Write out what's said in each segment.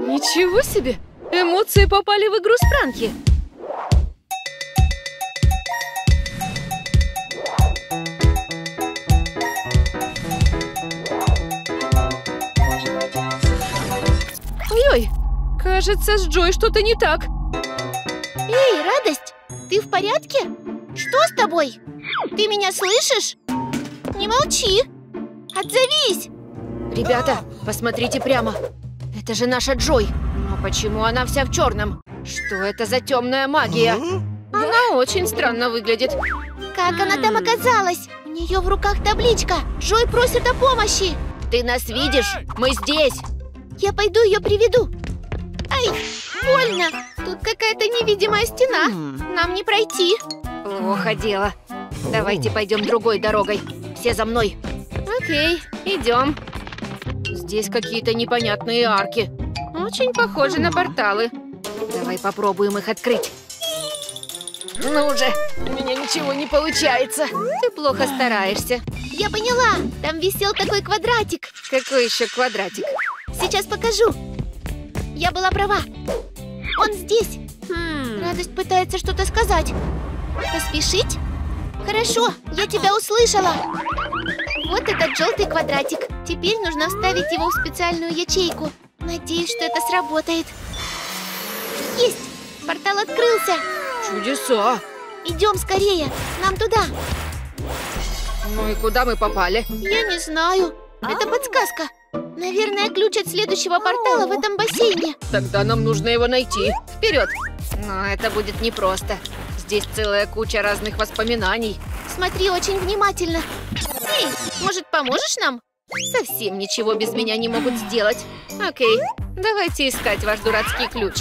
Ничего себе! Эмоции попали в игру Спранки. Ой-ой, кажется, с Джой что-то не так. Эй, Радость, ты в порядке? Что с тобой? Ты меня слышишь? Не молчи! Отзовись! Ребята, посмотрите прямо. Это же наша Джой. Но почему она вся в черном? Что это за темная магия? Она очень странно выглядит. Как она там оказалась? У нее в руках табличка. Джой просит о помощи. Ты нас видишь? Мы здесь. Я пойду ее приведу. Ай, больно. Тут какая-то невидимая стена. Нам не пройти. Плохо дело. Давайте пойдем другой дорогой. Все за мной. Окей, идем. Здесь какие-то непонятные арки. Очень похожи на порталы. Давай попробуем их открыть. Ну же, у меня ничего не получается. Ты плохо стараешься. Я поняла. Там висел такой квадратик. Какой еще квадратик? Сейчас покажу. Я была права. Он здесь. Радость пытается что-то сказать. Поспешить? Хорошо, я тебя услышала. Вот этот желтый квадратик. Теперь нужно вставить его в специальную ячейку. Надеюсь, что это сработает. Есть! Портал открылся. Чудеса! Идем скорее, нам туда. Ну и куда мы попали? Я не знаю. Это подсказка. Наверное, ключ от следующего портала в этом бассейне. Тогда нам нужно его найти. Вперед! Но это будет непросто. Здесь целая куча разных воспоминаний. Смотри очень внимательно. Эй, может, поможешь нам? Совсем ничего без меня не могут сделать. Окей, давайте искать ваш дурацкий ключ.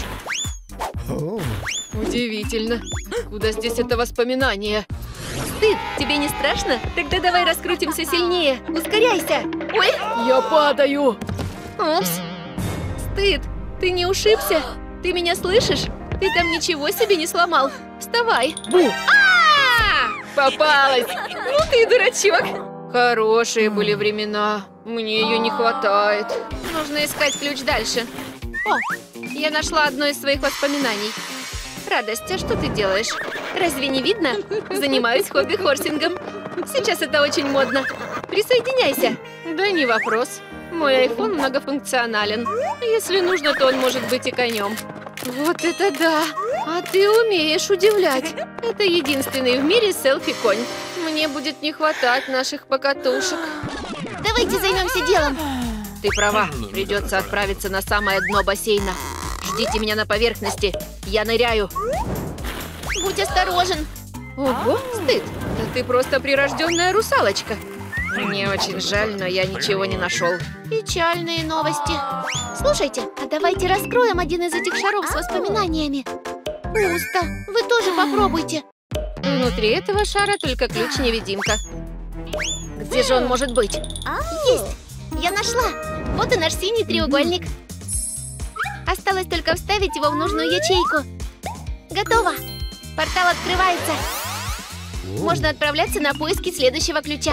Удивительно. Куда здесь это воспоминание? Стыд, тебе не страшно? Тогда давай раскрутимся сильнее. Ускоряйся. Ой, я падаю. Упс. Стыд, ты не ушибся? Ты меня слышишь? Ты там ничего себе не сломал. Вставай. Попалась. Ну ты дурачок. Хорошие были времена. Мне ее не хватает. Нужно искать ключ дальше. О, я нашла одно из своих воспоминаний. Радость, а что ты делаешь? Разве не видно? Занимаюсь хобби-хорсингом. Сейчас это очень модно. Присоединяйся. Да не вопрос. Мой iPhone многофункционален. Если нужно, то он может быть и конем. Вот это да! А ты умеешь удивлять. Это единственный в мире селфи-конь. Мне будет не хватать наших покатушек. Давайте займемся делом. Ты права. Придется отправиться на самое дно бассейна. Ждите меня на поверхности. Я ныряю. Будь осторожен. Ого, стыд. Да ты просто прирожденная русалочка. Мне очень жаль, но я ничего не нашел. Печальные новости. Слушайте, а давайте раскроем один из этих шаров с воспоминаниями. Пусто. Вы тоже попробуйте. Внутри этого шара только ключ-невидимка. Где же он может быть? Есть. Я нашла. Вот и наш синий треугольник. Осталось только вставить его в нужную ячейку. Готово. Портал открывается. Можно отправляться на поиски следующего ключа.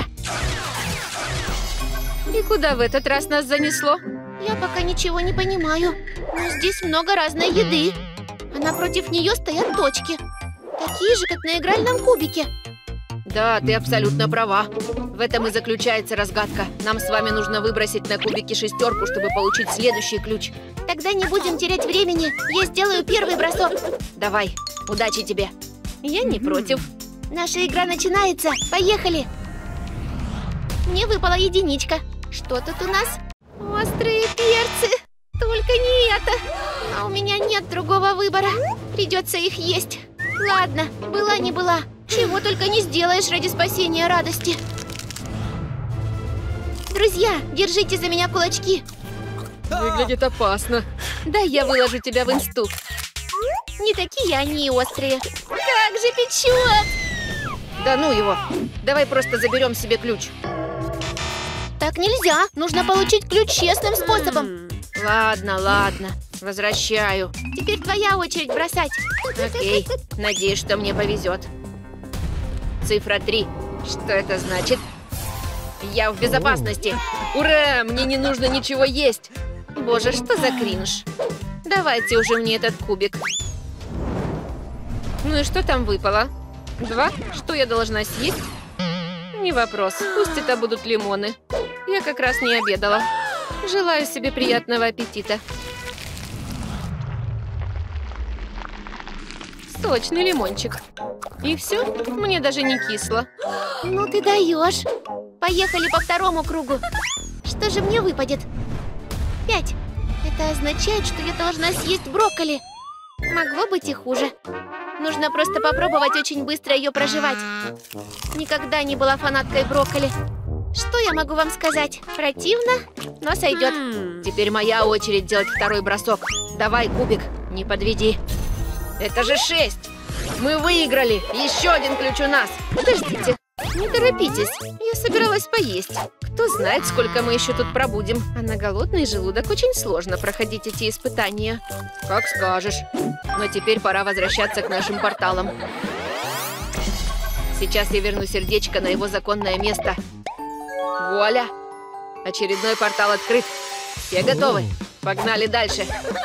И куда в этот раз нас занесло? Я пока ничего не понимаю. Но здесь много разной еды. А напротив нее стоят точки. Такие же, как на игральном кубике. Да, ты абсолютно права. В этом и заключается разгадка. Нам с вами нужно выбросить на кубике шестерку, чтобы получить следующий ключ. Тогда не будем терять времени. Я сделаю первый бросок. Давай, удачи тебе. Я не против. Наша игра начинается. Поехали. Мне выпала единичка. Что тут у нас? Острые перцы. Только не это. А у меня нет другого выбора. Придется их есть. Ладно, была не была. Чего только не сделаешь ради спасения Радости. Друзья, держите за меня кулачки. Выглядит опасно. Да, я выложу тебя в инсту. Не такие они и острые. Как же печет! Да ну его. Давай просто заберем себе ключ. Так нельзя. Нужно получить ключ честным способом. Ладно, ладно. Возвращаю. Теперь твоя очередь бросать. Окей. Надеюсь, что мне повезет. Цифра 3. Что это значит? Я в безопасности. Ура! Мне не нужно ничего есть. Боже, что за кринж. Давайте уже мне этот кубик. Ну и что там выпало? 2? Что я должна съесть? Не вопрос. Пусть это будут лимоны. Я как раз не обедала. Желаю себе приятного аппетита. Сочный лимончик. И все? Мне даже не кисло. Ну ты даешь. Поехали по второму кругу. Что же мне выпадет? 5. Это означает, что я должна съесть брокколи. Могло быть и хуже. Нужно просто попробовать очень быстро ее прожевать. Никогда не была фанаткой брокколи. Что я могу вам сказать? Противно, но сойдет. Теперь моя очередь делать второй бросок. Давай, кубик, не подведи. Это же 6! Мы выиграли! Еще один ключ у нас! Подождите, не торопитесь. Я собиралась поесть. Кто знает, сколько мы еще тут пробудем. А на голодный желудок очень сложно проходить эти испытания. Как скажешь. Но теперь пора возвращаться к нашим порталам. Сейчас я верну сердечко на его законное место. Вуаля! Очередной портал открыт. Все готовы? Погнали дальше.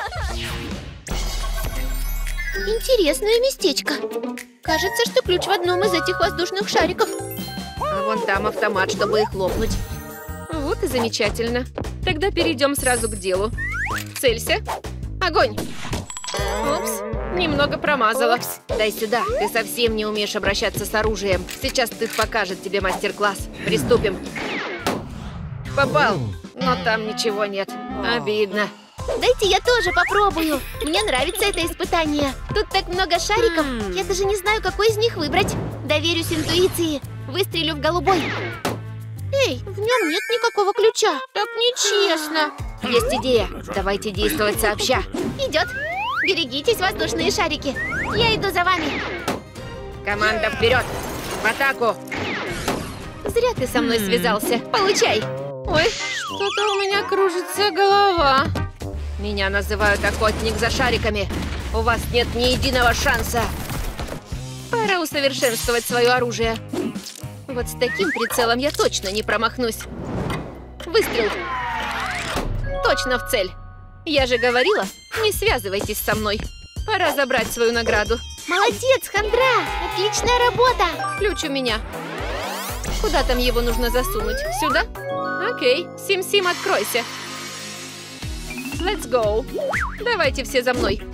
Интересное местечко. Кажется, что ключ в одном из этих воздушных шариков. А вон там автомат, чтобы их лопнуть. Вот и замечательно. Тогда перейдем сразу к делу. Целься. Огонь. Упс, немного промазала. Дай сюда, ты совсем не умеешь обращаться с оружием. Сейчас Тыф покажет тебе мастер-класс. Приступим. Попал, но там ничего нет. Обидно. Дайте я тоже попробую. Мне нравится это испытание. Тут так много шариков. Я даже не знаю, какой из них выбрать. Доверюсь интуиции. Выстрелю в голубой. Эй, в нем нет никакого ключа. Так нечестно. Есть идея. Давайте действовать сообща. Идет. Берегитесь, воздушные шарики. Я иду за вами. Команда вперед. В атаку. Зря ты со мной связался. Получай. Ой, что-то у меня кружится голова. Меня называют охотник за шариками. У вас нет ни единого шанса. Пора усовершенствовать свое оружие. Вот с таким прицелом я точно не промахнусь. Выстрел. Точно в цель. Я же говорила, не связывайтесь со мной. Пора забрать свою награду. Молодец, Хандра! Отличная работа! Ключ у меня. Куда там его нужно засунуть? Сюда? Окей, Сим-Сим, откройся. Let's go. Давайте все за мной.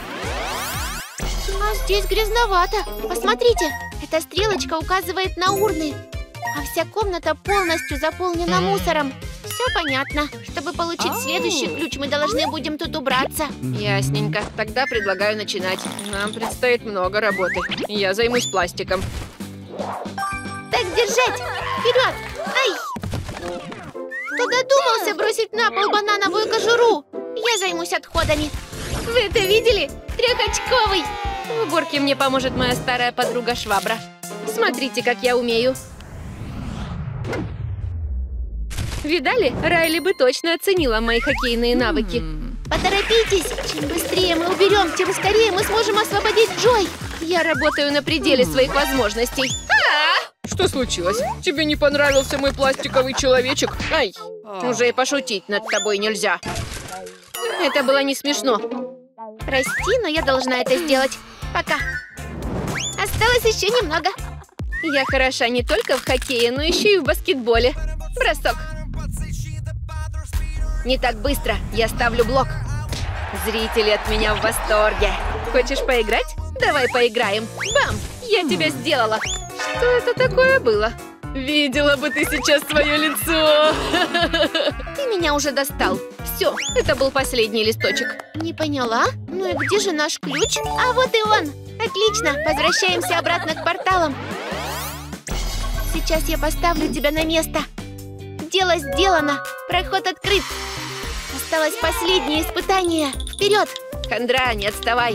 А здесь грязновато. Посмотрите, эта стрелочка указывает на урны. А вся комната полностью заполнена мусором. Все понятно. Чтобы получить следующий ключ, мы должны будем тут убраться. Ясненько. Тогда предлагаю начинать. Нам предстоит много работы. Я займусь пластиком. Так держать! Вперед! Ай! Кто додумался бросить на пол банановую кожуру? Я займусь отходами. Вы это видели? Трехочковый! В уборке мне поможет моя старая подруга Швабра. Смотрите, как я умею. Видали? Райли бы точно оценила мои хоккейные навыки. Поторопитесь! Чем быстрее мы уберем, тем скорее мы сможем освободить Джой. Я работаю на пределе своих возможностей. Что случилось? Тебе не понравился мой пластиковый человечек? Ай, уже и пошутить над тобой нельзя. Это было не смешно. Прости, но я должна это сделать. Пока. Осталось еще немного. Я хороша не только в хоккее, но еще и в баскетболе. Бросок. Не так быстро. Я ставлю блок. Зрители от меня в восторге. Хочешь поиграть? Давай поиграем. Бам! Я тебя сделала. Что это такое было? Видела бы ты сейчас свое лицо. Ты меня уже достал. Все, это был последний листочек. Не поняла? Ну и где же наш ключ? А вот и он. Отлично, возвращаемся обратно к порталам. Сейчас я поставлю тебя на место. Дело сделано. Проход открыт. Осталось последнее испытание. Вперед! Хандра, не отставай.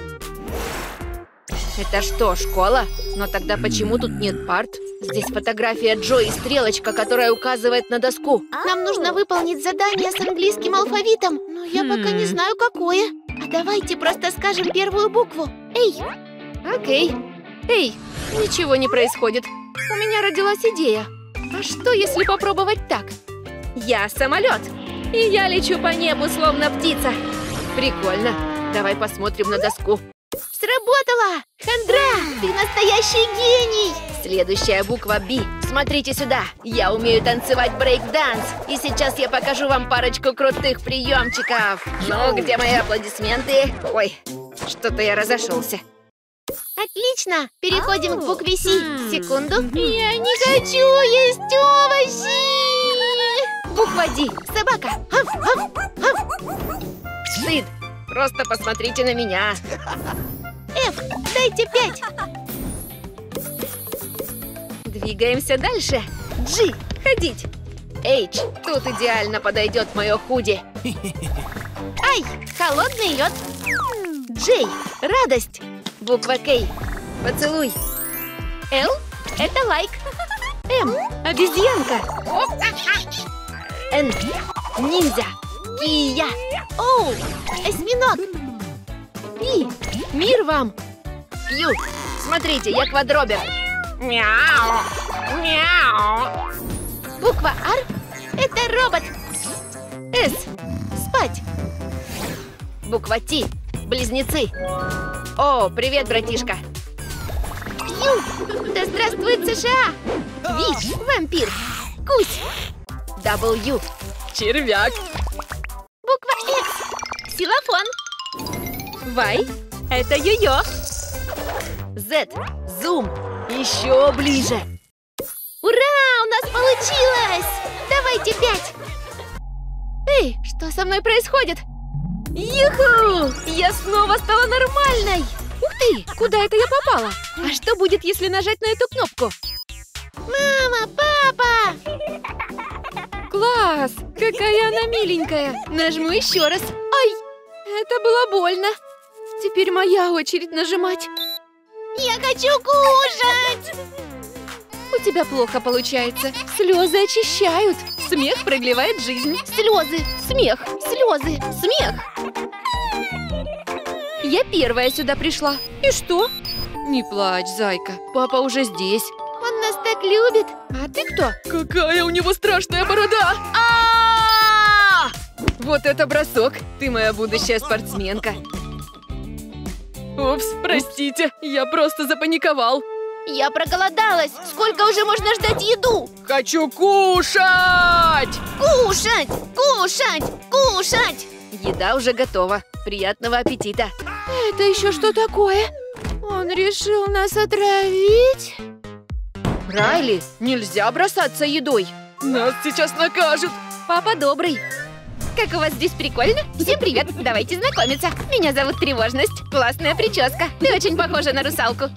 Это что, школа? Но тогда почему тут нет парт? Здесь фотография Джо и стрелочка, которая указывает на доску. Нам нужно выполнить задание с английским алфавитом. Но я пока не знаю, какое. А давайте просто скажем первую букву. Эй! Окей. Эй, ничего не происходит. У меня родилась идея. А что, если попробовать так? Я самолет, и я лечу по небу, словно птица. Прикольно. Давай посмотрим на доску. Сработало! Хандра, ты настоящий гений! Следующая буква «Б». Смотрите сюда. Я умею танцевать брейк-данс. И сейчас я покажу вам парочку крутых приемчиков. Ну, где мои аплодисменты? Ой, что-то я разошелся. Отлично! Переходим к букве «С». Секунду. Я не хочу есть овощи! Буква «Д». Собака. Стыд. Просто посмотрите на меня. Ф, дайте 5. Двигаемся дальше. G. Ходить. H. Тут идеально подойдет мое худи. Ай, холодный лед. J. Радость. Буква К. Поцелуй. Л, это лайк. М. Обезьянка. Н. Ниндзя. Кия. О, осьминог. Пи. Мир вам. Q. Смотрите, я квадробер. Мяу. Мяу. Буква Р, это робот. С. Спать. Буква Т. Близнецы. О, привет, братишка. Ю, да здравствует США. Ви. Вампир. Кусь. W. Червяк. Буква X, ксилофон. Y. Это йо-йо. Z. Зум. Еще ближе. Ура, у нас получилось! Давайте 5. Эй, что со мной происходит? Юху! Я снова стала нормальной! Ух ты, куда это я попала? А что будет, если нажать на эту кнопку? Мама, папа! Класс! Какая она миленькая! Нажму еще раз. Ай, это было больно. Теперь моя очередь нажимать. Я хочу кушать! У тебя плохо получается. Слезы очищают. Смех продлевает жизнь. Слезы, Смех. слезы, Смех. Я первая сюда пришла. И что? Не плачь, зайка. Папа уже здесь. он нас так любит. А ты кто? Какая у него страшная борода! Вот это бросок! Ты моя будущая спортсменка. Упс, простите, я просто запаниковал. Я проголодалась. Сколько уже можно ждать еду? Хочу кушать! Кушать, кушать, кушать! Еда уже готова. Приятного аппетита. Это еще что такое? Он решил нас отравить? Райли, нельзя бросаться едой. Нас сейчас накажут. Папа добрый. Как у вас здесь прикольно? Всем привет, давайте знакомиться. Меня зовут Тревожность. Классная прическа. Ты очень похожа на русалку.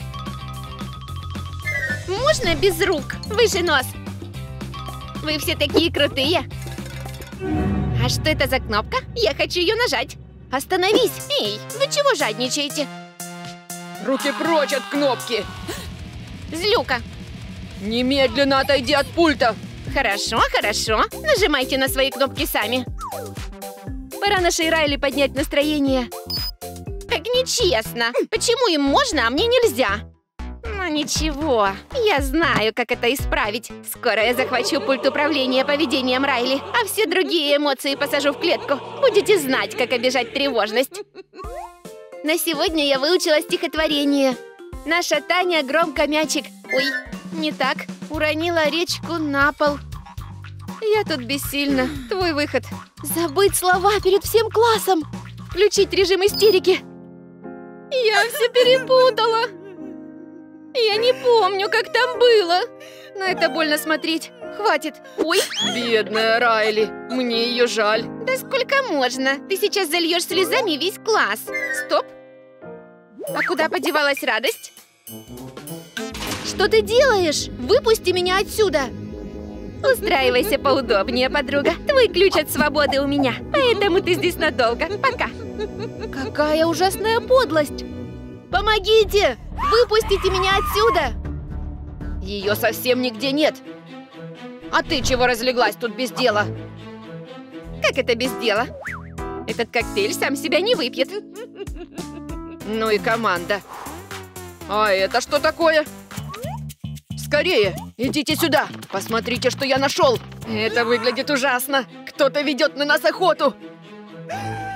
Можно без рук? Выше нос. Вы все такие крутые. А что это за кнопка? Я хочу ее нажать. Остановись. Эй, вы чего жадничаете? Руки прочь от кнопки. Злюка. Немедленно отойди от пульта. Хорошо, хорошо. Нажимайте на свои кнопки сами. Пора нашей Райли поднять настроение. Как нечестно. Почему им можно, а мне нельзя? Ну ничего, я знаю, как это исправить. Скоро я захвачу пульт управления поведением Райли, а все другие эмоции посажу в клетку. Будете знать, как обижать тревожность. На сегодня я выучила стихотворение. Наша Таня громко мячик. Ой, не так. Уронила речку на пол. Я тут бессильна. Твой выход. Забыть слова перед всем классом. Включить режим истерики. Я все перепутала. Я не помню, как там было. На это больно смотреть. Хватит. Ой. Бедная Райли. Мне ее жаль. Да сколько можно? Ты сейчас зальешь слезами весь класс. Стоп. А куда подевалась радость? Что ты делаешь? Выпусти меня отсюда. Устраивайся поудобнее, подруга. Твой ключ от свободы у меня. Поэтому ты здесь надолго. Пока. Какая ужасная подлость. Помогите! Выпустите меня отсюда! Ее совсем нигде нет. А ты чего разлеглась тут без дела? Как это без дела? Этот коктейль сам себя не выпьет. Ну и команда. А это что такое? Скорее, идите сюда. Посмотрите, что я нашел. Это выглядит ужасно. Кто-то ведет на нас охоту.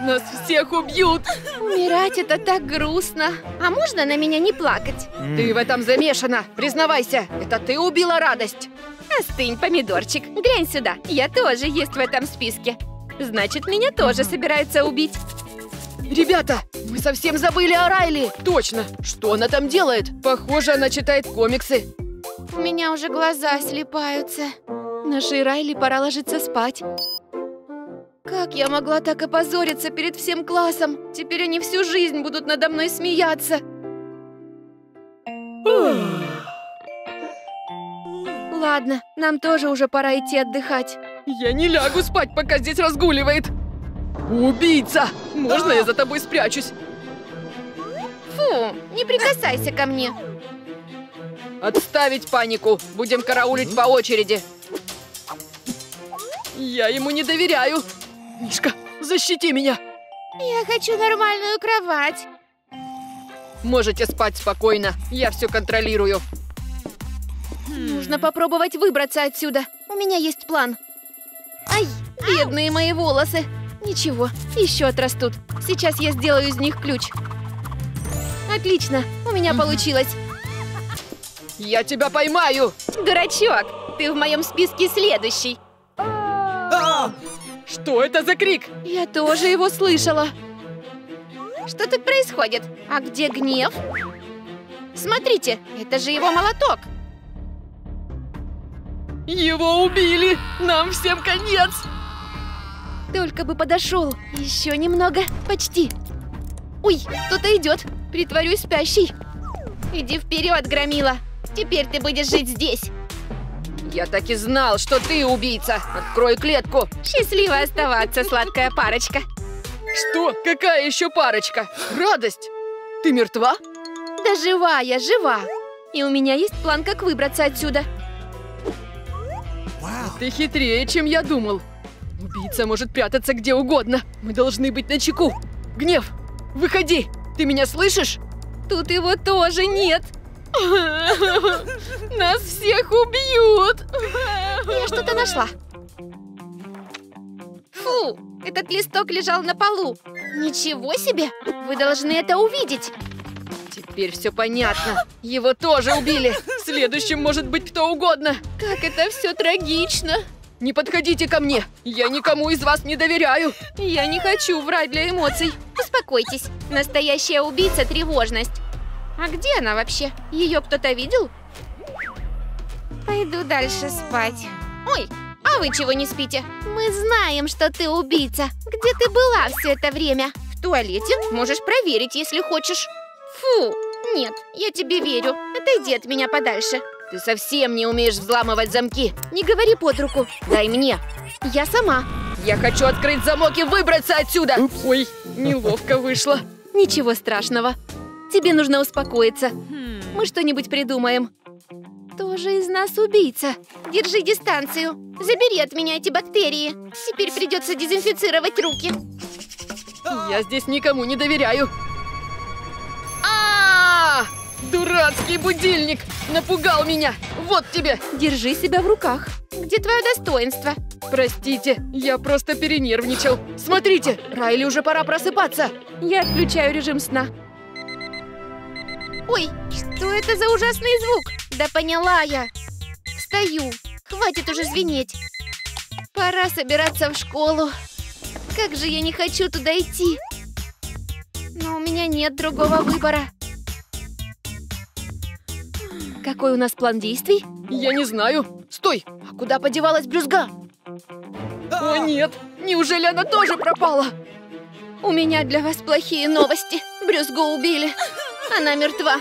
Нас всех убьют! Умирать — это так грустно. А можно на меня не плакать? Ты в этом замешана. Признавайся, это ты убила радость. Остынь, помидорчик. Глянь сюда. Я тоже есть в этом списке. Значит, меня тоже собираются убить. Ребята, мы совсем забыли о Райли. Точно. Что она там делает? Похоже, она читает комиксы. У меня уже глаза слипаются. Нашей Райли пора ложиться спать. Как я могла так опозориться перед всем классом? Теперь они всю жизнь будут надо мной смеяться. Ладно, нам тоже уже пора идти отдыхать. Я не лягу спать, пока здесь разгуливает. Убийца! Можно я за тобой спрячусь? Фу, не прикасайся ко мне. Отставить панику. Будем караулить по очереди. Я ему не доверяю. Мишка, защити меня. Я хочу нормальную кровать. Можете спать спокойно. Я все контролирую. Нужно попробовать выбраться отсюда. У меня есть план. Ай, бедные мои волосы. Ничего, еще отрастут. Сейчас я сделаю из них ключ. Отлично, у меня получилось. Я тебя поймаю! Дурачок, ты в моем списке следующий. Что это за крик? Я тоже его слышала. Что тут происходит? А где гнев? Смотрите, это же его молоток. Его убили! Нам всем конец! Только бы подошел. Еще немного. Почти. Ой, кто-то идет. Притворюсь спящей. Иди вперед, Громила. Теперь ты будешь жить здесь. Я так и знал, что ты убийца. Открой клетку. Счастливо оставаться, сладкая парочка. Что? Какая еще парочка? Радость! Ты мертва? Да жива я, жива. И у меня есть план, как выбраться отсюда. Ты хитрее, чем я думал. Убийца может прятаться где угодно. Мы должны быть начеку. Гнев, выходи. Ты меня слышишь? Тут его тоже нет. Нас всех убьют. Я что-то нашла. Фу, этот листок лежал на полу. Ничего себе, вы должны это увидеть. Теперь все понятно. Его тоже убили. Следующим может быть кто угодно. Как это все трагично. Не подходите ко мне. Я никому из вас не доверяю. Я не хочу врать для эмоций. Успокойтесь. Настоящая убийца — тревожность. А где она вообще? Ее кто-то видел? Пойду дальше спать. Ой, а вы чего не спите? Мы знаем, что ты убийца. Где ты была все это время? В туалете? Можешь проверить, если хочешь. Фу, нет, я тебе верю. Отойди от меня подальше. Ты совсем не умеешь взламывать замки. Не говори под руку. Дай мне. Я сама. Я хочу открыть замок и выбраться отсюда. Ой, неловко вышло. Ничего страшного. Тебе нужно успокоиться. Мы что-нибудь придумаем. Кто же из нас убийца? Держи дистанцию. Забери от меня эти бактерии. Теперь придется дезинфицировать руки. Я здесь никому не доверяю. Дурацкий будильник! Напугал меня! Вот тебе! Держи себя в руках. Где твое достоинство? Простите, я просто перенервничал. Смотрите, Райли уже пора просыпаться. Я отключаю режим сна. Ой, что это за ужасный звук? Да поняла я. Встаю. Хватит уже звенеть. Пора собираться в школу. Как же я не хочу туда идти. Но у меня нет другого выбора. Какой у нас план действий? Я не знаю. Стой! А куда подевалась Брюзга? О нет! Неужели она тоже пропала? У меня для вас плохие новости. Брюзгу убили. Она мертва.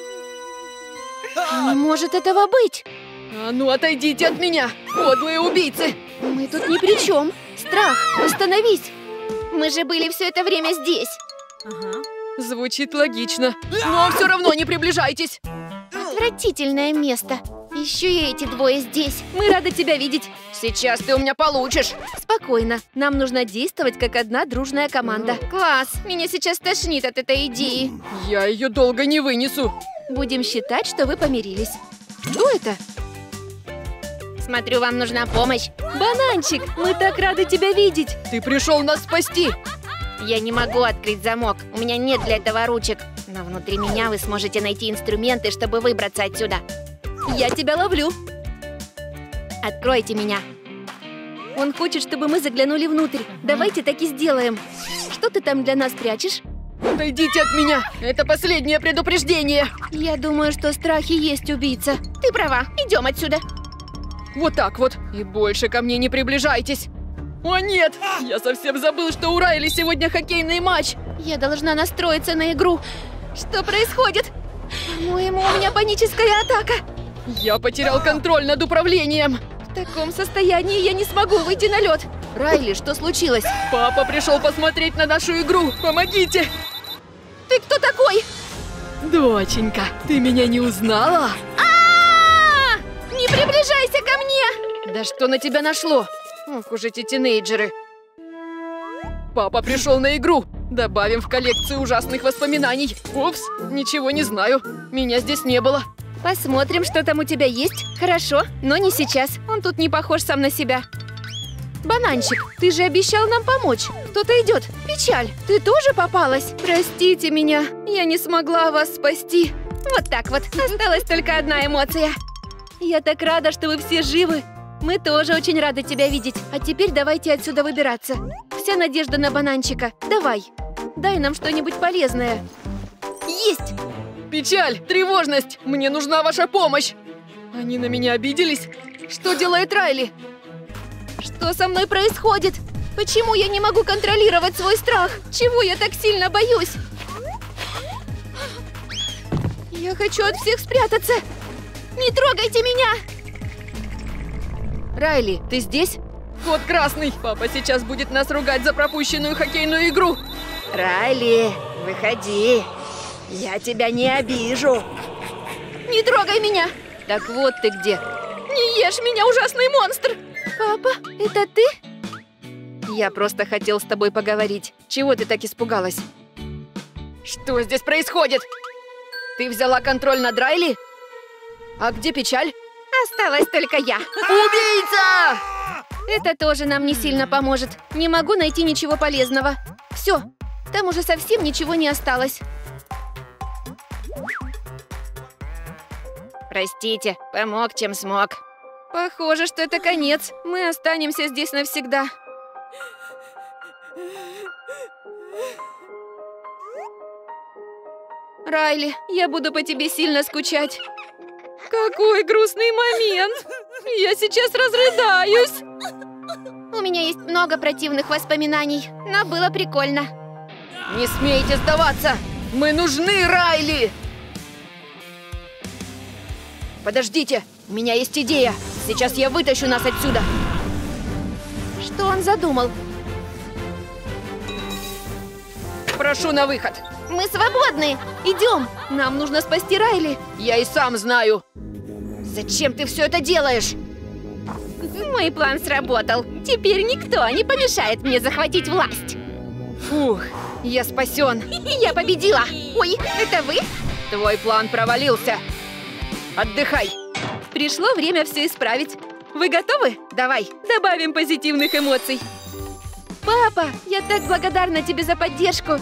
Не может этого быть. А ну отойдите от меня, подлые убийцы. Мы тут ни при чем. Страх, остановись. Мы же были все это время здесь. Звучит логично. Но все равно не приближайтесь. Отвратительное место. Еще и эти двое здесь. Мы рады тебя видеть. Сейчас ты у меня получишь. Спокойно. Нам нужно действовать как одна дружная команда. Класс. Меня сейчас тошнит от этой идеи. Я ее долго не вынесу. Будем считать, что вы помирились. Что это? Смотрю, вам нужна помощь. Бананчик, мы так рады тебя видеть. Ты пришел нас спасти. Я не могу открыть замок. У меня нет для этого ручек. Но внутри меня вы сможете найти инструменты, чтобы выбраться отсюда. Я тебя ловлю. Откройте меня. Он хочет, чтобы мы заглянули внутрь. Давайте так и сделаем. Что ты там для нас прячешь? Отойдите от меня! Это последнее предупреждение! Я думаю, что страхи есть убийца. Ты права. Идем отсюда. Вот так вот. И больше ко мне не приближайтесь. О нет! Я совсем забыл, что у Райли сегодня хоккейный матч. Я должна настроиться на игру. Что происходит? По-моему, у меня паническая атака. Я потерял контроль над управлением. В таком состоянии я не смогу выйти на лед. Райли, что случилось? Папа пришел посмотреть на нашу игру. Помогите! Ты кто такой? Доченька, ты меня не узнала? Не приближайся ко мне! Да что на тебя нашло? Ох уж эти тинейджеры. Папа пришел на игру. Добавим в коллекцию ужасных воспоминаний. Упс, ничего не знаю. Меня здесь не было. Посмотрим, что там у тебя есть. Хорошо, но не сейчас. Он тут не похож сам на себя. Бананчик, ты же обещал нам помочь. Кто-то идет. Печаль, ты тоже попалась? Простите меня, я не смогла вас спасти. Вот так вот. Осталась только одна эмоция. Я так рада, что вы все живы. Мы тоже очень рады тебя видеть. А теперь давайте отсюда выбираться. Вся надежда на бананчика. Давай. Дай нам что-нибудь полезное. Есть! Печаль, тревожность. Мне нужна ваша помощь. Они на меня обиделись? Что делает Райли? Что со мной происходит? Почему я не могу контролировать свой страх? Чего я так сильно боюсь? Я хочу от всех спрятаться. Не трогайте меня! Райли, ты здесь? Кот красный. Папа сейчас будет нас ругать за пропущенную хоккейную игру. Райли, выходи. Я тебя не обижу. Не трогай меня. Так вот ты где. Не ешь меня, ужасный монстр. Папа, это ты? Я просто хотел с тобой поговорить. Чего ты так испугалась? Что здесь происходит? Ты взяла контроль над Райли? А где Печаль? Осталась только я. Убийца! Это тоже нам не сильно поможет. Не могу найти ничего полезного. Все, там уже совсем ничего не осталось. Простите, помог, чем смог. Похоже, что это конец. Мы останемся здесь навсегда. Райли, я буду по тебе сильно скучать. Какой грустный момент! Я сейчас разрыдаюсь! У меня есть много противных воспоминаний, но было прикольно. Не смейте сдаваться! Мы нужны Райли! Подождите, у меня есть идея. Сейчас я вытащу нас отсюда. Что он задумал? Прошу на выход. Мы свободны! Идем! Нам нужно спасти Райли. Я и сам знаю. Зачем ты все это делаешь? Мой план сработал. Теперь никто не помешает мне захватить власть. Фух, я спасен. Я победила! Ой, это вы? Твой план провалился. Отдыхай. Пришло время все исправить. Вы готовы? Давай. Добавим позитивных эмоций. Папа, я так благодарна тебе за поддержку.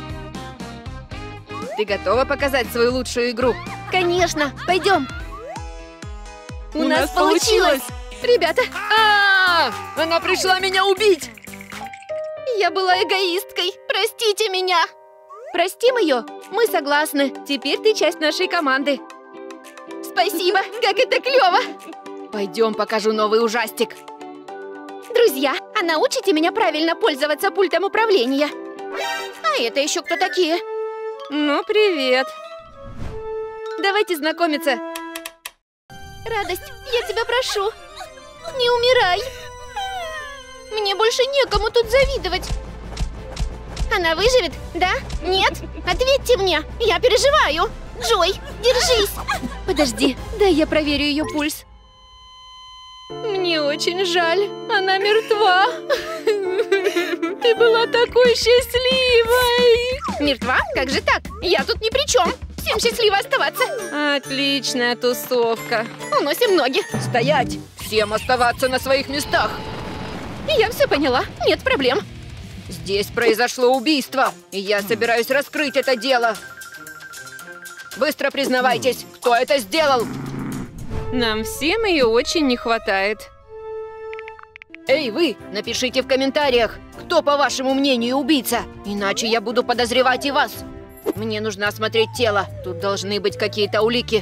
Ты готова показать свою лучшую игру? Конечно, пойдем. У нас получилось! Ребята, Она пришла меня убить! я была эгоисткой. Простите меня. Простим ее? Мы согласны. Теперь ты часть нашей команды. Спасибо, как это клево! Пойдем, покажу новый ужастик. Друзья, а научите меня правильно пользоваться пультом управления? А это еще кто такие? Ну, привет. Давайте знакомиться. Радость, я тебя прошу, не умирай. Мне больше некому тут завидовать. Она выживет, да? Нет? Ответьте мне, я переживаю. Джой, держись. Подожди, дай я проверю ее пульс. Мне очень жаль, она мертва. Ты была такой счастливой. Мертва? Как же так? Я тут ни при чем. Всем счастливо оставаться. Отличная тусовка. Уносим ноги. Стоять! Всем оставаться на своих местах. Я все поняла, нет проблем. Здесь произошло убийство, и я собираюсь раскрыть это дело. Быстро признавайтесь, кто это сделал? Нам всем ее очень не хватает. Эй, вы, напишите в комментариях, кто, по вашему мнению, убийца. Иначе я буду подозревать и вас. Мне нужно осмотреть тело. Тут должны быть какие-то улики.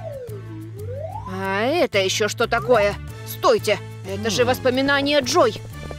А это еще что такое? Стойте, это же воспоминания Джой.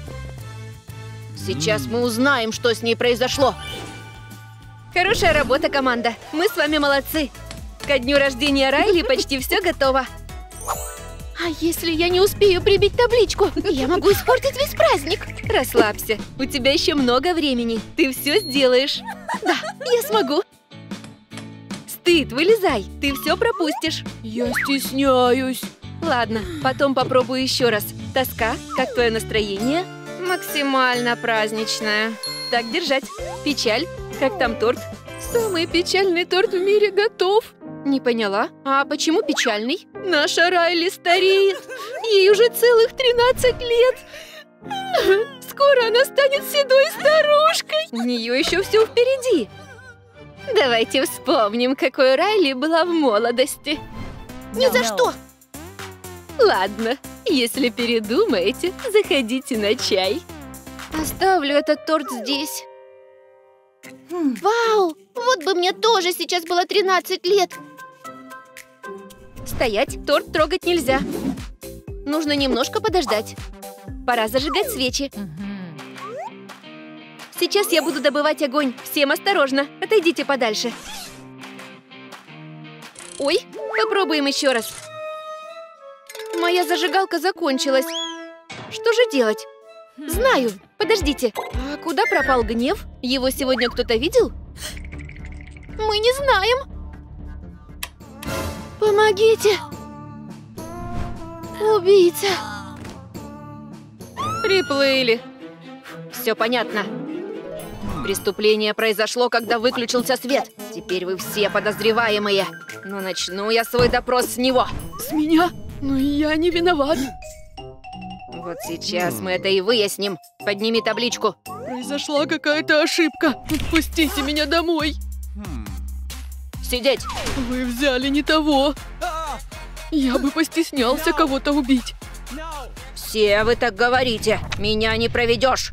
Сейчас мы узнаем, что с ней произошло. Хорошая работа, команда. Мы с вами молодцы. Ко дню рождения Райли почти все готово. А если я не успею прибить табличку? Я могу испортить весь праздник. Расслабься. У тебя еще много времени. Ты все сделаешь. Да, я смогу. Стыд, вылезай. Ты все пропустишь. Я стесняюсь. Ладно, потом попробую еще раз. Тоска, как твое настроение? Максимально праздничное. Так держать. Печаль, как там торт? Самый печальный торт в мире готов. Не поняла. А почему печальный? Наша Райли стареет. Ей уже целых 13 лет. Скоро она станет седой старушкой. У нее еще все впереди. Давайте вспомним, какой Райли была в молодости. Ни за что. Ладно, если передумаете, заходите на чай. Оставлю этот торт здесь. Вау, вот бы мне тоже сейчас было 13 лет. Стоять, торт трогать нельзя. Нужно немножко подождать. Пора зажигать свечи. Сейчас я буду добывать огонь. Всем осторожно, отойдите подальше. Ой, попробуем еще раз. Моя зажигалка закончилась. Что же делать? Знаю. Подождите. А куда пропал гнев? Его сегодня кто-то видел? Мы не знаем. Помогите. Убийца. Приплыли. Все понятно. Преступление произошло, когда выключился свет. Теперь вы все подозреваемые. Но начну я свой допрос с него. С меня? Но я не виноват. Вот сейчас мы это и выясним. Подними табличку. Произошла какая-то ошибка. Отпустите меня домой. Сидеть. Вы взяли не того. Я бы постеснялся кого-то убить. Все вы так говорите. Меня не проведешь.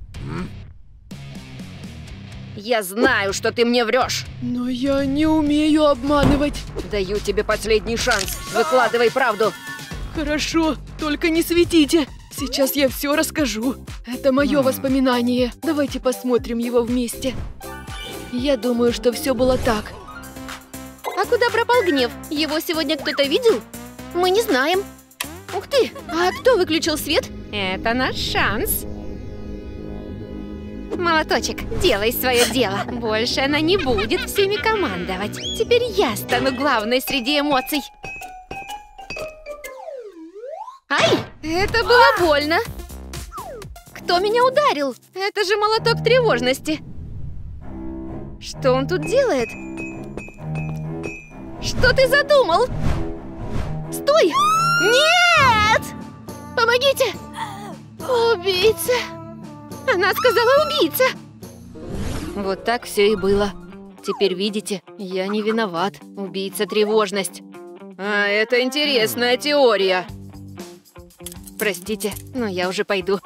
Я знаю, что ты мне врешь. Но я не умею обманывать. Даю тебе последний шанс. Выкладывай правду. Хорошо, только не светите. Сейчас я все расскажу. Это мое воспоминание. Давайте посмотрим его вместе. Я думаю, что все было так. А куда пропал гнев? Его сегодня кто-то видел? Мы не знаем. Ух ты! А кто выключил свет? Это наш шанс. Молоточек, делай свое дело. Больше она не будет всеми командовать. Теперь я стану главной среди эмоций. Ай! Это было больно. Кто меня ударил? Это же молоток тревожности. Что он тут делает? Что ты задумал? Стой! Нет! Помогите! Убийца! Она сказала убийца! Вот так все и было. Теперь видите, я не виноват. Убийца тревожность. А это интересная теория. Простите, но я уже пойду.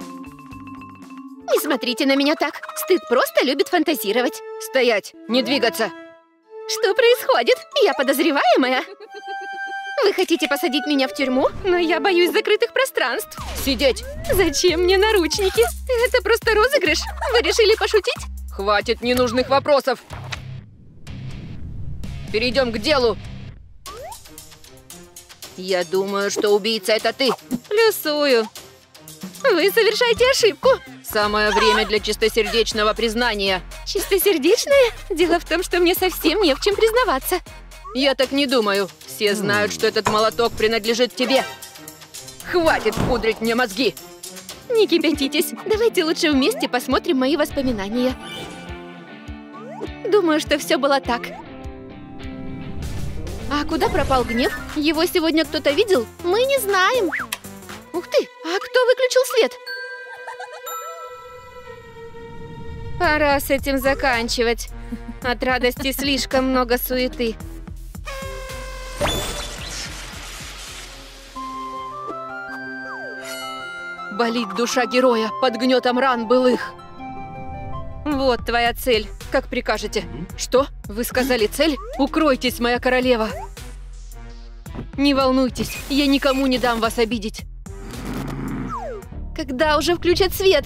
Не смотрите на меня так. Стыд просто любит фантазировать. Стоять, не двигаться. Что происходит? Я подозреваемая? Вы хотите посадить меня в тюрьму? Но я боюсь закрытых пространств. Сидеть. Зачем мне наручники? Это просто розыгрыш. Вы решили пошутить? Хватит ненужных вопросов. Перейдем к делу. Я думаю, что убийца это ты. Плюсую. Вы совершаете ошибку. Самое время для чистосердечного признания. Чистосердечное? Дело в том, что мне совсем не в чем признаваться. Я так не думаю. Все знают, что этот молоток принадлежит тебе. Хватит пудрить мне мозги. Не кипятитесь. Давайте лучше вместе посмотрим мои воспоминания. Думаю, что все было так. А куда пропал гнев? Его сегодня кто-то видел? Мы не знаем. Ух ты! А кто выключил свет? Пора с этим заканчивать. От радости слишком много суеты. Болит душа героя под гнетом ран былых. Вот твоя цель. Как прикажете. Что? Вы сказали цель? Укройтесь, моя королева. Не волнуйтесь, я никому не дам вас обидеть. Когда уже включат свет?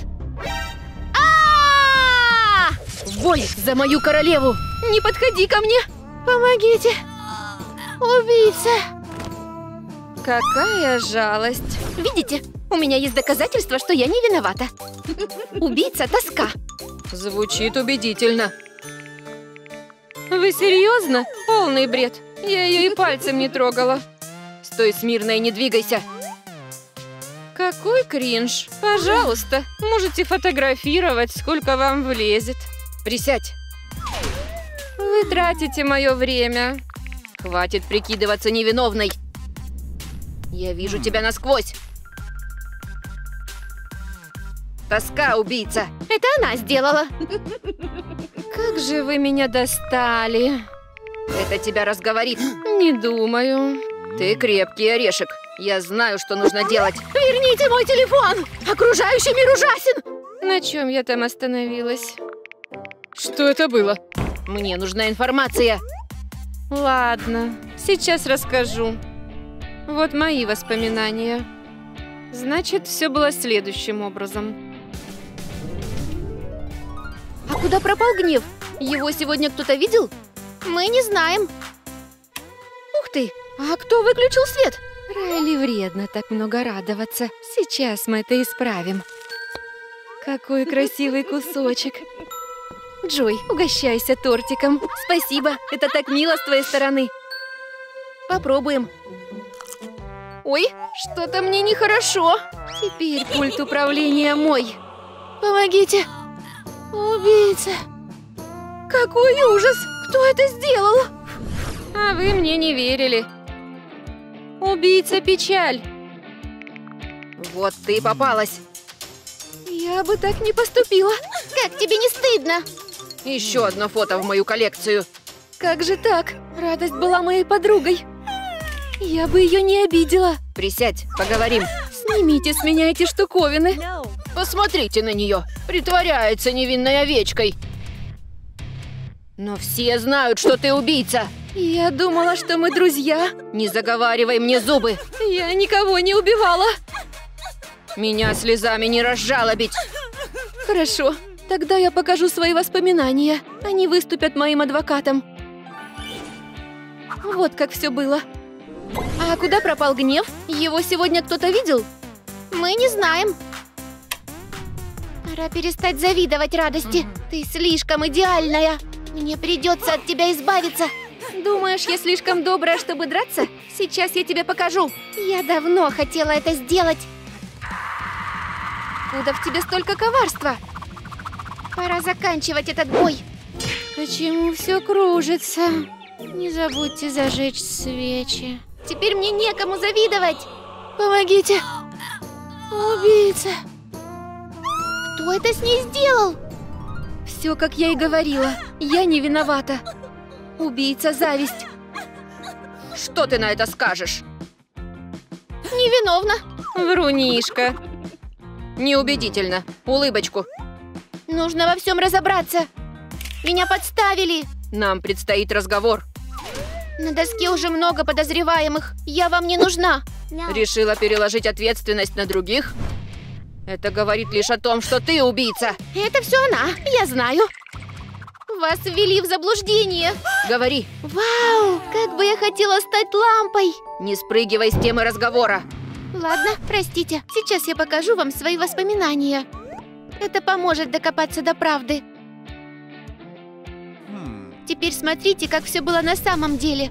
В бой за мою королеву! Не подходи ко мне! Помогите! Убийца! Какая жалость! Видите, у меня есть доказательства, что я не виновата. Убийца Тоска. Звучит убедительно. Вы серьезно? Полный бред. Я ее и пальцем не трогала. Стой смирно и не двигайся. Какой кринж. Пожалуйста, можете фотографировать, сколько вам влезет. Присядь. Вы тратите мое время. Хватит прикидываться невиновной. Я вижу тебя насквозь. Тоска, убийца. Это она сделала. Как же вы меня достали. Это тебя разговорит. Не думаю. Ты крепкий орешек. Я знаю, что нужно делать. Верните мой телефон! Окружающий мир ужасен! На чем я там остановилась? Что это было? Мне нужна информация. Ладно, сейчас расскажу. Вот мои воспоминания. Значит, все было следующим образом. А куда пропал Гнев? Его сегодня кто-то видел? Мы не знаем. Ух ты! А кто выключил свет? Райли вредно так много радоваться. Сейчас мы это исправим. Какой красивый кусочек. Джой, угощайся тортиком. Спасибо, это так мило с твоей стороны. Попробуем. Ой, что-то мне нехорошо. Теперь пульт управления мой. Помогите. Убийца. Какой ужас! Кто это сделал? А вы мне не верили. Убийца Печаль. Вот ты и попалась. Я бы так не поступила. Как тебе не стыдно? Еще одно фото в мою коллекцию. Как же так? Радость была моей подругой. Я бы ее не обидела. Присядь, поговорим. Снимите с меня эти штуковины. Посмотрите на нее. Притворяется невинной овечкой. Но все знают, что ты убийца. Я думала, что мы друзья. Не заговаривай мне зубы. Я никого не убивала. Меня слезами не разжалобить. Хорошо, тогда я покажу свои воспоминания. Они выступят моим адвокатом. Вот как все было. А куда пропал Гнев? Его сегодня кто-то видел? Мы не знаем. Пора перестать завидовать радости. Ты слишком идеальная. Мне придется от тебя избавиться. Думаешь, я слишком добрая, чтобы драться? Сейчас я тебе покажу. Я давно хотела это сделать. Откуда в тебе столько коварства? Пора заканчивать этот бой. Почему все кружится? Не забудьте зажечь свечи. Теперь мне некому завидовать. Помогите. Убийца. Кто это с ней сделал? Все, как я и говорила. Я не виновата. Убийца зависть. Что ты на это скажешь? Невиновна. Врунишка. Неубедительно. Улыбочку. Нужно во всем разобраться. Меня подставили. Нам предстоит разговор. На доске уже много подозреваемых. Я вам не нужна. Решила переложить ответственность на других? Это говорит лишь о том, что ты убийца. Это все она, я знаю. Вас ввели в заблуждение. Говори. Вау, как бы я хотела стать лампой. Не спрыгивай с темы разговора. Ладно, простите. Сейчас я покажу вам свои воспоминания. Это поможет докопаться до правды. Теперь смотрите, как все было на самом деле.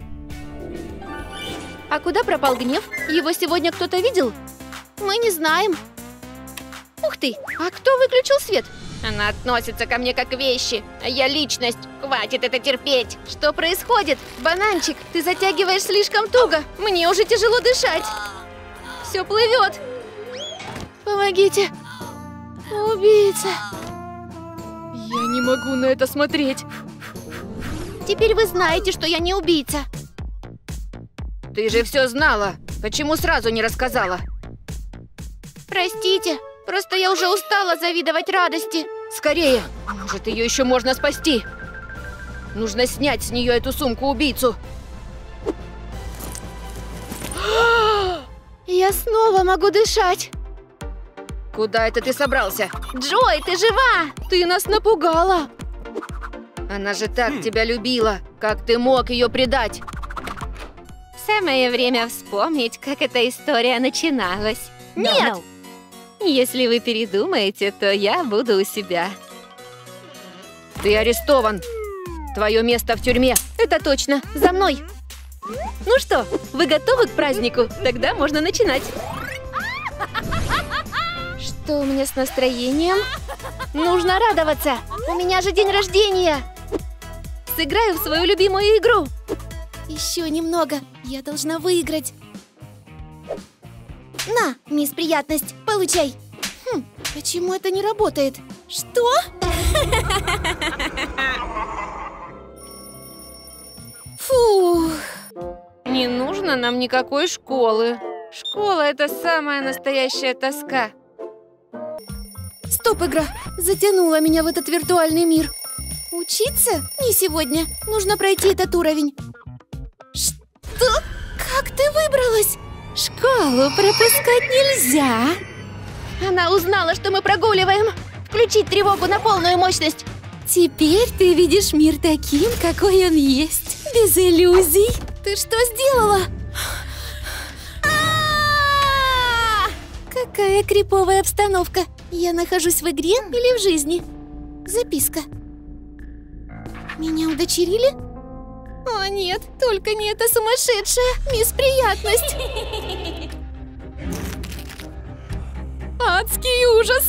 А куда пропал Гнев? Его сегодня кто-то видел? Мы не знаем. Ух ты, а кто выключил свет? Она относится ко мне как к вещи, а я личность. Хватит это терпеть. Что происходит? Бананчик, ты затягиваешь слишком туго. Мне уже тяжело дышать. Все плывет. Помогите. Убийца. Я не могу на это смотреть. Теперь вы знаете, что я не убийца. Ты же все знала. Почему сразу не рассказала? Простите, просто я уже устала завидовать радости. Скорее! Может, ее еще можно спасти. Нужно снять с нее эту сумку-убийцу. Я снова могу дышать. Куда это ты собрался? Джой, ты жива? Ты нас напугала. Она же так тебя любила. Как ты мог ее предать? Самое время вспомнить, как эта история начиналась. Нет! Если вы передумаете, то я буду у себя. Ты арестован. Твое место в тюрьме. Это точно. За мной. Ну что, вы готовы к празднику? Тогда можно начинать. Что у меня с настроением? Нужно радоваться. У меня же день рождения. Сыграю в свою любимую игру. Еще немного. Я должна выиграть. На, мисс Приятность, получай. Почему это не работает? Что? Фух. Не нужно нам никакой школы. Школа – это самая настоящая тоска. Стоп, игра. Затянула меня в этот виртуальный мир. Учиться? Не сегодня. Нужно пройти этот уровень. Что? Как ты выбралась? Школу пропускать нельзя. Она узнала, что мы прогуливаем. Включить тревогу на полную мощность. Теперь ты видишь мир таким, какой он есть. Без иллюзий. Ты что сделала? Какая криповая обстановка. Я нахожусь в игре или в жизни? Записка. Меня удочерили? О нет, только не эта сумасшедшая мисс Приятность. Адский ужас!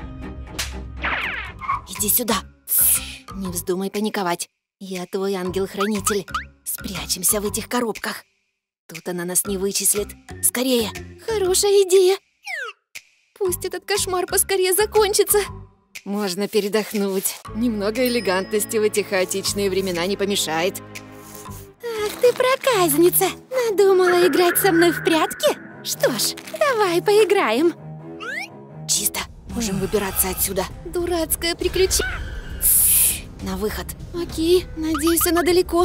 Иди сюда. Не вздумай паниковать. Я твой ангел-хранитель. Спрячемся в этих коробках. Тут она нас не вычислит. Скорее. Хорошая идея. Пусть этот кошмар поскорее закончится. Можно передохнуть. Немного элегантности в эти хаотичные времена не помешает. Ах ты проказница! Надумала играть со мной в прятки? Что ж, давай поиграем. Чисто. Можем выбираться отсюда. Дурацкое приключение. На выход. Окей, надеюсь, она далеко.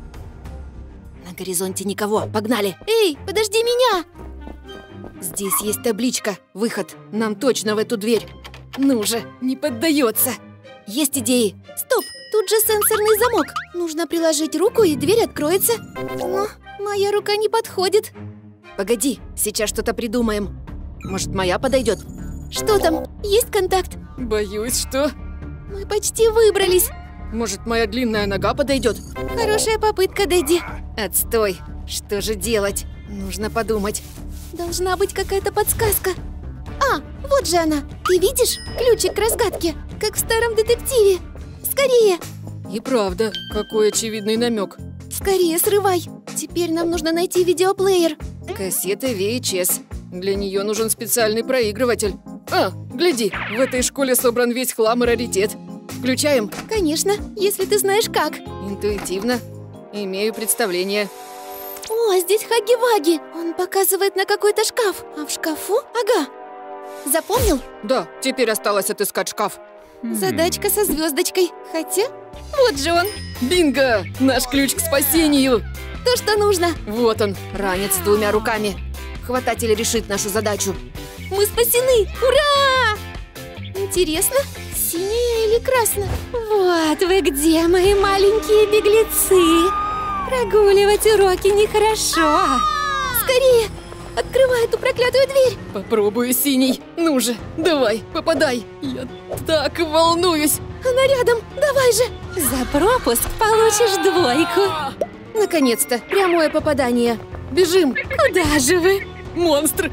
На горизонте никого. Погнали. Эй, подожди меня! Здесь есть табличка. Выход. Нам точно в эту дверь. Ну же, не поддается. Есть идеи. Стоп, тут же сенсорный замок. Нужно приложить руку, и дверь откроется. Но моя рука не подходит. Погоди, сейчас что-то придумаем. Может, моя подойдет? Что там? Есть контакт? Боюсь, что... Мы почти выбрались. Может, моя длинная нога подойдет? Хорошая попытка, Дэдди. Отстой. Что же делать? Нужно подумать. Должна быть какая-то подсказка. А, вот же она. Ты видишь? Ключик к разгадке. Как в старом детективе. Скорее. И правда, какой очевидный намек. Скорее срывай. Теперь нам нужно найти видеоплеер. Кассета VHS. Для нее нужен специальный проигрыватель. А, гляди, в этой школе собран весь хлам и раритет. Включаем? Конечно, если ты знаешь как. Интуитивно. Имею представление. О, здесь Хаги-Ваги. Он показывает на какой-то шкаф. А в шкафу? Ага. Запомнил? Да, теперь осталось отыскать шкаф. Задачка со звездочкой. Хотя, вот же он. Бинго! Наш ключ к спасению! То, что нужно. Вот он, ранец с двумя руками. Хвататель решит нашу задачу. Мы спасены! Ура! Интересно, синяя или красная? Вот вы где, мои маленькие беглецы. Прогуливать уроки нехорошо. Скорее! Открывай эту проклятую дверь! Попробую синий. Ну же, давай, попадай. Я так волнуюсь. Она рядом, давай же! За пропуск получишь 2. Наконец-то, прямое попадание. Бежим. Куда же вы? Монстр!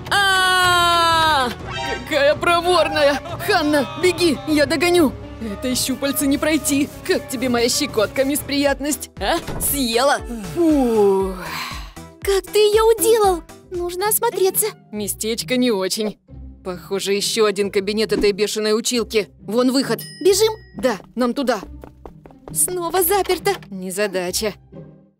Какая проворная! Ханна, беги, я догоню! Этой щупальце не пройти. Как тебе моя щекотка, мисс Приятность? А? Съела? Фух. Как ты ее уделал? Нужно осмотреться. Местечко не очень. Похоже, еще один кабинет этой бешеной училки. Вон выход. Бежим. Да, нам туда. Снова заперто. Незадача.